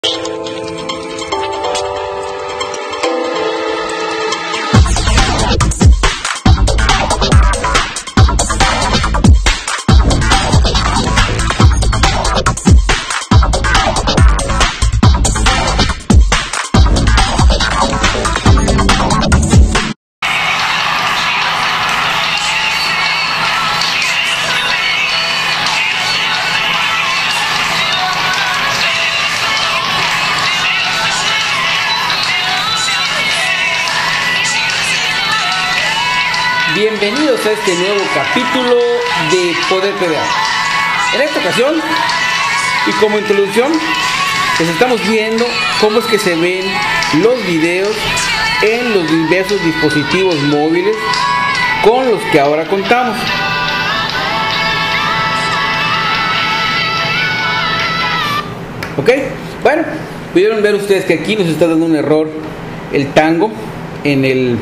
Bienvenidos a este nuevo capítulo de Poder Crear. En esta ocasión, y como introducción, les estamos viendo cómo es que se ven los videos en los diversos dispositivos móviles con los que ahora contamos. Ok, bueno, pudieron ver ustedes que aquí nos está dando un error el Tango en el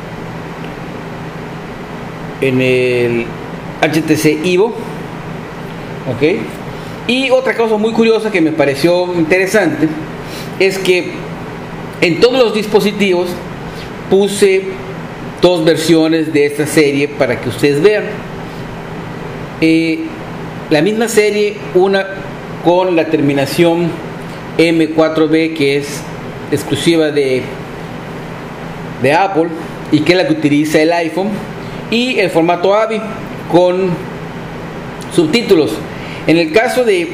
HTC Evo. Ok, y otra cosa muy curiosa que me pareció interesante es que en todos los dispositivos puse dos versiones de esta serie para que ustedes vean la misma serie, una con la terminación M4B, que es exclusiva de Apple y que es la que utiliza el iPhone, y el formato AVI con subtítulos. En el caso de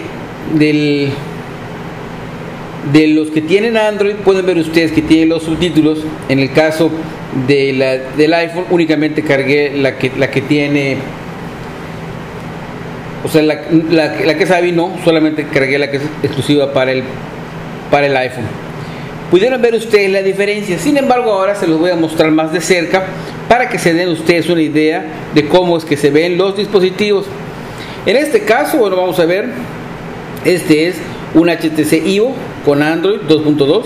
los que tienen Android, pueden ver ustedes que tiene los subtítulos. En el caso del iPhone, únicamente cargué la que tiene, o sea, la que es AVI, no, solamente cargué la que es exclusiva para el iPhone. Pudieron ver ustedes la diferencia. Sin embargo, ahora se los voy a mostrar más de cerca para que se den ustedes una idea de cómo es que se ven los dispositivos. En este caso, bueno, vamos a ver, este es un HTC Evo con Android 2.2.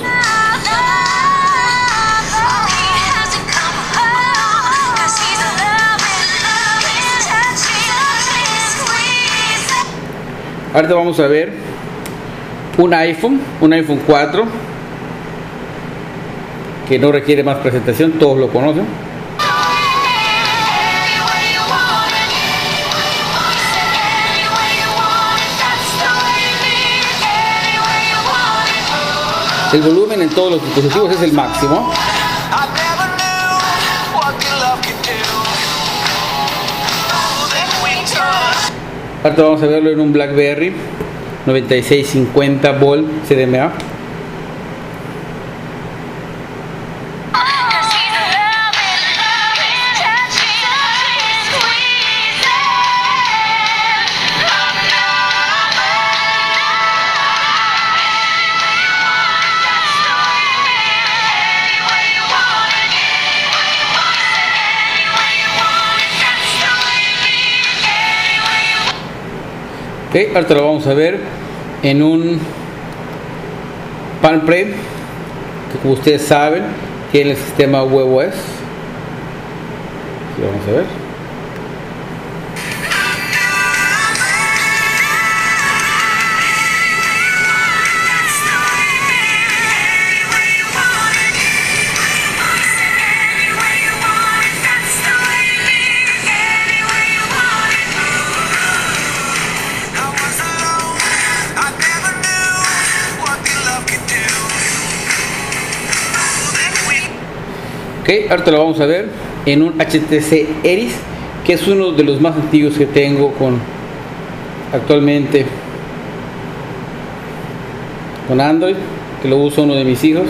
Ahorita vamos a ver un iPhone 4, que no requiere más presentación, todos lo conocen. El volumen en todos los dispositivos es el máximo. Ahora vamos a verlo en un BlackBerry 9650 volt CDMA. Okay, ahorita lo vamos a ver en un Palm Pre, que como ustedes saben tiene el sistema WebOS. Lo vamos a ver. Ok, ahorita lo vamos a ver en un HTC Eris, que es uno de los más antiguos que tengo actualmente con Android, que lo usa uno de mis hijos.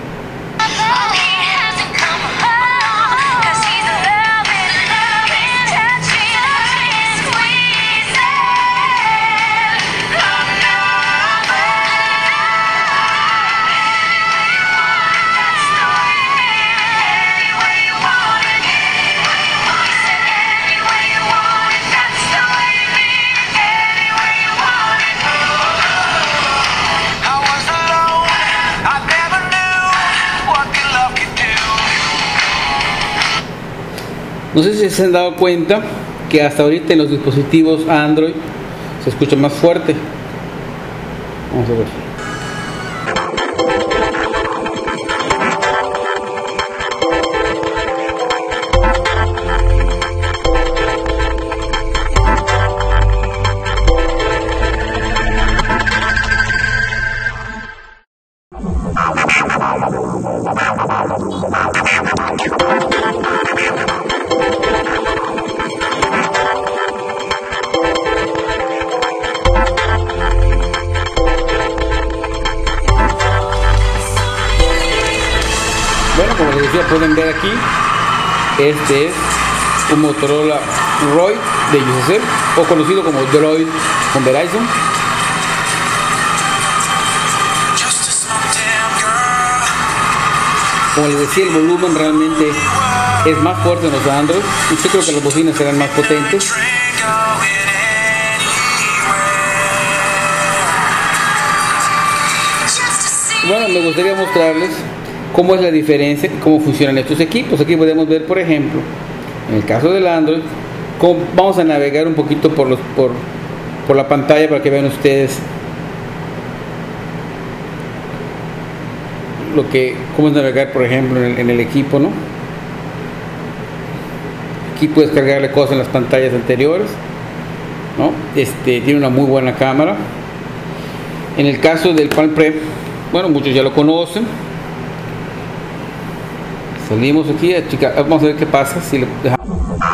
No sé si se han dado cuenta que hasta ahorita en los dispositivos Android se escucha más fuerte. Vamos a ver. Bueno, como les decía, pueden ver aquí, este es un Motorola Droid de Usacell, o conocido como Droid con Verizon. Como les decía, el volumen realmente es más fuerte en los Android. Yo creo que las bocinas serán más potentes. Bueno, me gustaría mostrarles cómo es la diferencia y cómo funcionan estos equipos. Aquí podemos ver, por ejemplo, en el caso del Android, vamos a navegar un poquito por la pantalla para que vean ustedes cómo es navegar, por ejemplo, en el equipo, ¿no? Aquí puedes cargarle cosas en las pantallas anteriores, ¿no? Tiene una muy buena cámara. En el caso del Palm Pre, bueno, muchos ya lo conocen. Salimos aquí, vamos a ver qué pasa si le dejamos.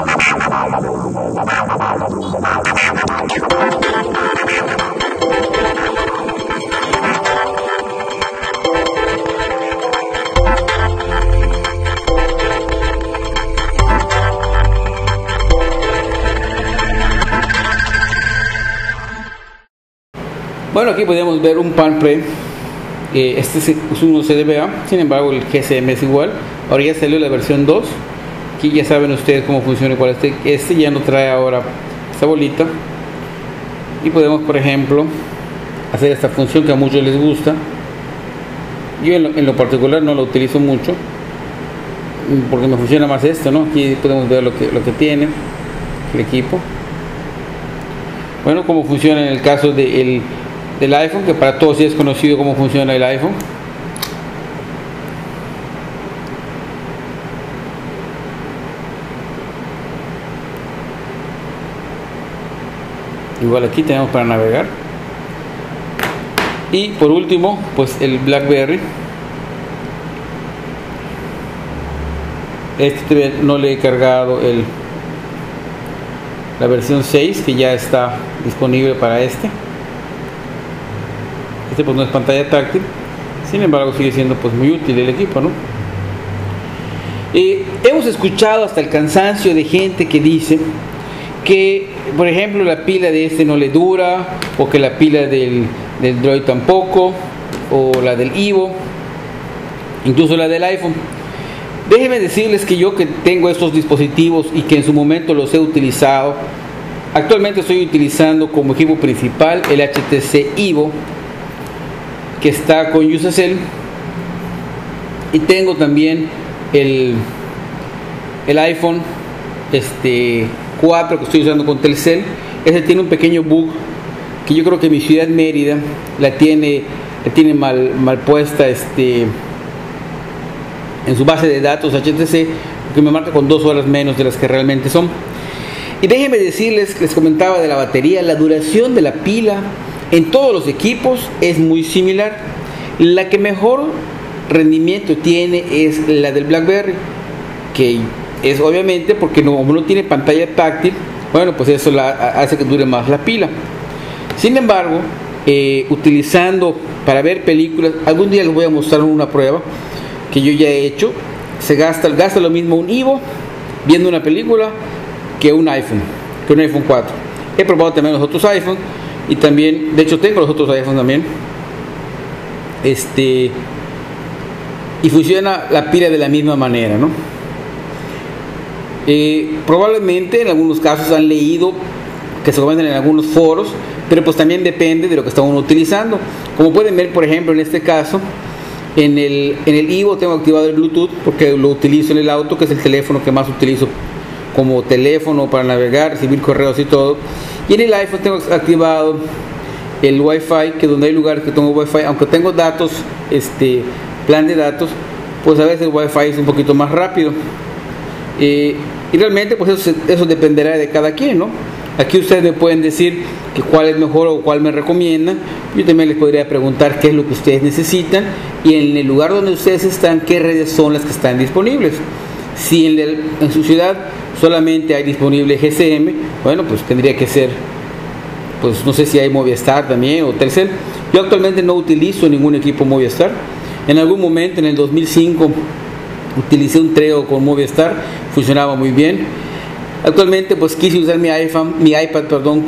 Bueno, aquí podemos ver un Palm Pre. Este es un CDBA, sin embargo el GSM es igual. Ahora ya salió la versión 2. Aquí ya saben ustedes cómo funciona igual. Este ya no trae ahora esta bolita. Y podemos, por ejemplo, hacer esta función que a muchos les gusta. Yo en lo particular no lo utilizo mucho, porque me funciona más esto, ¿no? Aquí podemos ver lo que tiene el equipo. Bueno, cómo funciona en el caso del iPhone, que para todos ya es conocido cómo funciona el iPhone. Igual aquí tenemos para navegar. Y por último, pues el BlackBerry. No le he cargado la versión 6, que ya está disponible para este. Pues no es pantalla táctil, sin embargo sigue siendo pues muy útil el equipo, ¿no? Hemos escuchado hasta el cansancio de gente que dice que, por ejemplo, la pila de este no le dura, o que la pila del Droid tampoco, o la del Evo, incluso la del iPhone. Déjenme decirles que yo, que tengo estos dispositivos y que en su momento los he utilizado, actualmente estoy utilizando como equipo principal el HTC Evo, que está con Usacell, y tengo también el iPhone 4 que estoy usando con Telcel. Ese tiene un pequeño bug que yo creo que mi ciudad Mérida la tiene mal puesta en su base de datos HTC, que me marca con 2 horas menos de las que realmente son. Y déjenme decirles, les comentaba de la batería, la duración de la pila en todos los equipos es muy similar. La que mejor rendimiento tiene es la del BlackBerry, que es obviamente porque no tiene pantalla táctil. Bueno, pues eso hace que dure más la pila. Sin embargo, utilizando para ver películas, algún día les voy a mostrar una prueba que yo ya he hecho. Gasta lo mismo un Evo viendo una película que un iPhone 4. He probado también los otros iPhones, y también, de hecho tengo los otros iPhones también, y funciona la pila de la misma manera, ¿no? Probablemente en algunos casos han leído que se comentan en algunos foros, pero pues también depende de lo que está uno utilizando. Como pueden ver, por ejemplo, en este caso, en el Evo tengo activado el Bluetooth porque lo utilizo en el auto, que es el teléfono que más utilizo como teléfono para navegar, recibir correos y todo. Y en el iPhone tengo activado el Wi-Fi, que donde hay lugares que tengo Wi-Fi, aunque tengo datos, plan de datos, pues a veces el Wi-Fi es un poquito más rápido. Y realmente pues eso dependerá de cada quien, ¿no? Aquí ustedes me pueden decir que cuál es mejor o cuál me recomiendan. Yo también les podría preguntar qué es lo que ustedes necesitan y en el lugar donde ustedes están, qué redes son las que están disponibles. Si en su ciudad solamente hay disponible GSM, bueno, pues tendría que ser, pues no sé si hay Movistar también o Telcel. Yo actualmente no utilizo ningún equipo Movistar. En algún momento, en el 2005, utilicé un Treo con Movistar, funcionaba muy bien. Actualmente pues quise usar mi iPad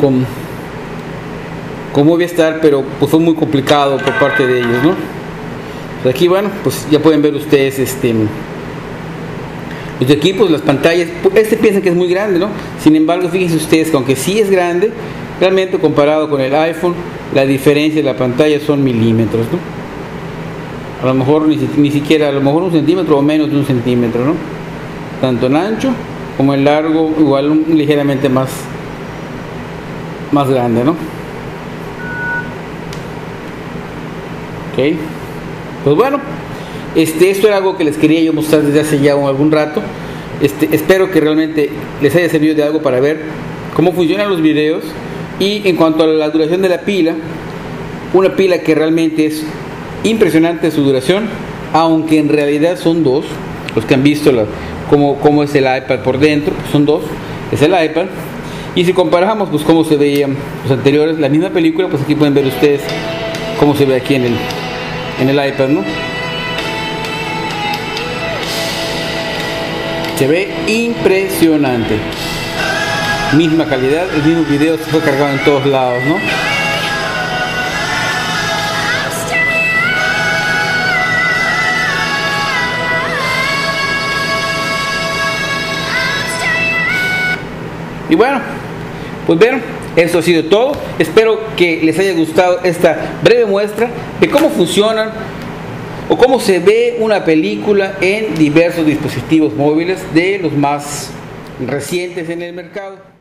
con Movistar, pero pues fue muy complicado por parte de ellos, ¿no? Pues aquí, bueno, pues ya pueden ver ustedes los equipos, las pantallas. Piensan que es muy grande, ¿no? Sin embargo, fíjense ustedes que aunque sí es grande, realmente comparado con el iPhone, la diferencia de la pantalla son milímetros, ¿no? A lo mejor ni siquiera, a lo mejor 1 centímetro o menos de 1 centímetro, ¿no? Tanto en ancho como en largo, igual ligeramente más grande, ¿no? Ok, pues bueno, esto era algo que les quería yo mostrar desde hace ya algún rato. Espero que realmente les haya servido de algo para ver cómo funcionan los videos. Y en cuanto a la duración de la pila, una pila que realmente es impresionante su duración, aunque en realidad son dos. Los que han visto cómo es el iPad por dentro, pues son dos, es el iPad. Y si comparamos pues cómo se veían los anteriores, la misma película, pues aquí pueden ver ustedes cómo se ve aquí en el iPad, ¿no? Se ve impresionante, misma calidad, el mismo video se fue cargado en todos lados, ¿no? Y bueno, pues bien, eso ha sido todo. Espero que les haya gustado esta breve muestra de cómo funcionan o cómo se ve una película en diversos dispositivos móviles de los más recientes en el mercado.